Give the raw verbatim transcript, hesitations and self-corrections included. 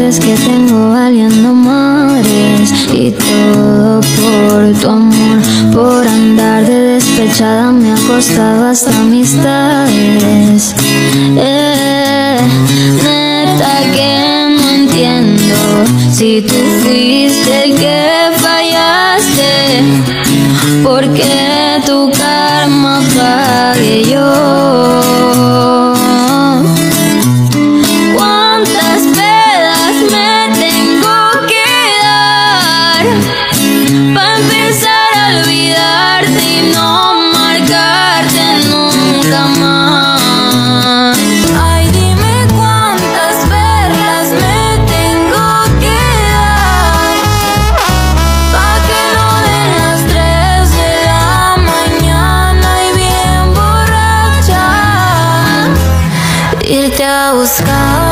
meses que tengo valiendo mares, y todo por tu amor. Por andar de despechada me ha costado hasta amistades. Eh, neta que no entiendo si tú fuiste el que fallaste, porque tu karma pague yo. ¿Cuántas pedas me tengo que dar para empezar a olvidarte y no marcarte nunca más? Ay, dime cuántas perlas me tengo que dar pa' que no den las tres de la mañana y bien borracha irte a buscar.